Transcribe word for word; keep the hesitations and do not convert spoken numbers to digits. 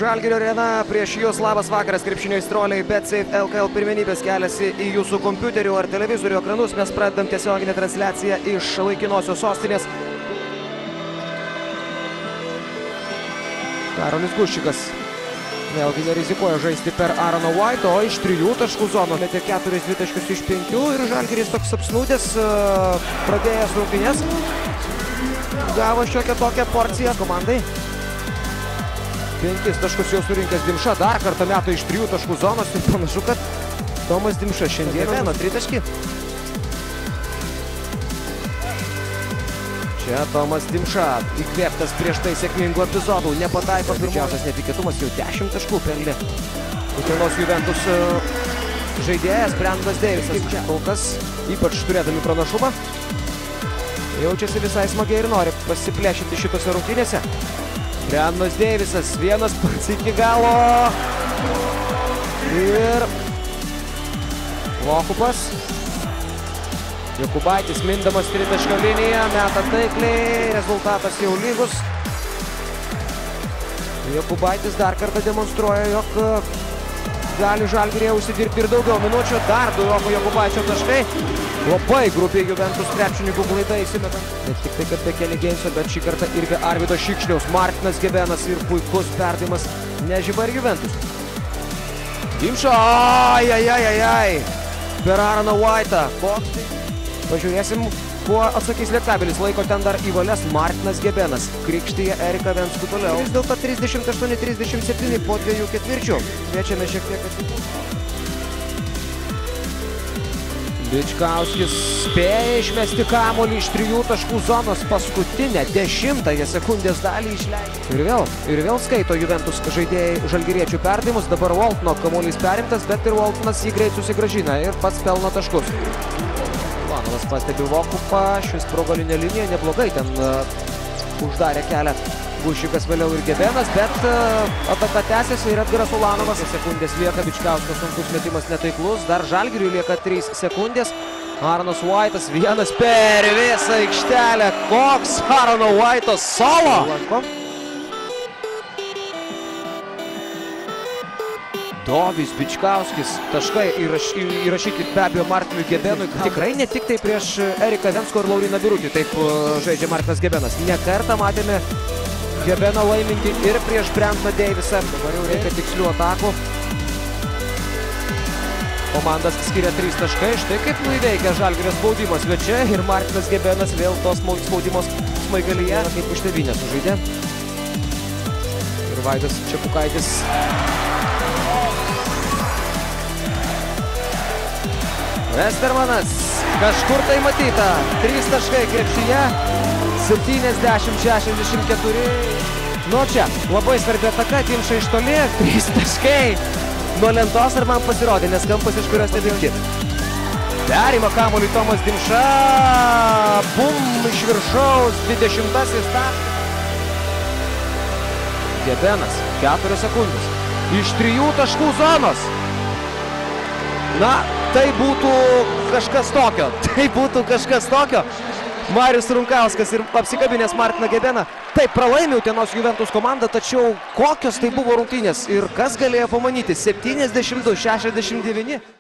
Žalgirio arena prieš jūs. Labas vakaras, krepšinio aistruoliai. BetSafe L K L pirmenybės keliasi į jūsų kompiuterių ar televizorių ekranus. Mes pradedam tiesioginę transliaciją iš laikinosios sostinės. Karolis Guščikas vėlgi nerizikuoja žaisti per Aaroną White, o iš trijų taškų zono metė keturis dvitaškius iš penkių ir Žalgiris toks apsnūdęs, pradėjęs rungtynes. Gavo šiokią tokią porciją komandai. Penkis taškus jau surinkęs Dimša, dar kartą metų iš trijų taškų zonos ir panašu, kad Tomas Dimša šiandien vieno tritaškį. Čia Tomas Dimša įkvėptas prieš tai sėkmingų epizodų, nepataiko. Didžiausias netikėtumas, jau dešimt taškų pelnė Utenos Juventus žaidėjas Brendonas Deivisas. Kol kas, ypač turėdami pranašumą, jaučiasi visai smagiai ir nori pasiplėšinti šitose rungtynėse. Brendonas Deivisas, vienas pats iki galo. Ir Vokupas. Jokubaitis mindamas tritaškio liniją, meta taikliai, rezultatas jau lygus. Jokubaitis dar kartą demonstruoja, jog gali Žalgiryje užsidirbti ir daugiau minučių. Dar du Jokubaičio taškai. Labai grubiai Juventus krepšininkų klaida įsimeta. Ne tik tai, kad be Kenny Gainso, bet šį kartą ir be Arvydo Šikšniaus. Martinas Gebenas ir puikus perdavimas nežiba ir Juventus. Dimša, ajajajajaj, per Aaroną White'ą. Pažiūrėsim, kuo atsakys Lietkabelis. Laiko ten dar įvalės Martinas Gebenas. Krikštyje Eriką Venskų toliau. Vis dėlto trisdešimt aštuoni trisdešimt septyni po dviejų ketvirčių. Kviečiame šiek tiek atsipūsti. Bičkauskis spėja išmesti kamuolį iš trijų taškų zonos, paskutinę dešimtąją sekundės dalį išleido. Ir vėl, ir vėl skaito Juventus žaidėjai žalgiriečių perdavimus. Dabar Waltono kamuolys perimtas, bet ir Waltonas jį greit susigrąžina ir pats pelno taškus. Ulanovas pastebi Vokupą, šis pro galinę liniją neblogai ten uh, uždarė kelią. Guščikas vėliau ir Gebenas, bet uh, ataka tęsiasi ir Edgaras Ulanovas. Sekundės lieka, Bičkauskio sunkus metimas netaiklus, dar Žalgiriui lieka trys sekundės. Aaronas White'as vienas per visą aikštelę. Koks Aarono White'o solo! Dovis Bičkauskis, taškai įraš, įrašyti be abejo Martinui Gebenui. Tikrai ne tik tai prieš Eriką Venskų ir Lauryną Birutį taip uh, žaidžia Martinas Gebenas. Ne kartą matėme Gebeną laiminti ir prieš Brendoną Deivisą. Dabar jau reikia tikslių atakų. Komandas skiria trys taškai. Štai kaip nuįveikia Žalgirio spaudimas svečia ir Martinas Gebenas vėl tos spaudimos smaigalyje kaip už tėvynę sužaidė. Ir Vaidas Čepukaitis. Westermanas. Kažkur tai matyta. Trys taškai krepšyje. septyniasdešimt šešiasdešimt keturi. Nu čia, labai svarbi ataka, Dimša iš toli, trys taškai. Nuo lentos ar man pasirodė, nes kampas iš kurios nedėkti. Perima kamuolį Tomas Dimša. Bum, iš viršaus, dvidešimtasis taškas. Gebenas, keturios sekundės. Iš trijų taškų zonos. Na, tai būtų kažkas tokio. Tai būtų kažkas tokio. Marius Runkauskas ir apsikabinęs Martiną Gebeną. Taip, pralaimė Utenos Juventus komanda, tačiau kokios tai buvo rungtynės ir kas galėjo pamanyti? septyniasdešimt du šešiasdešimt devyni.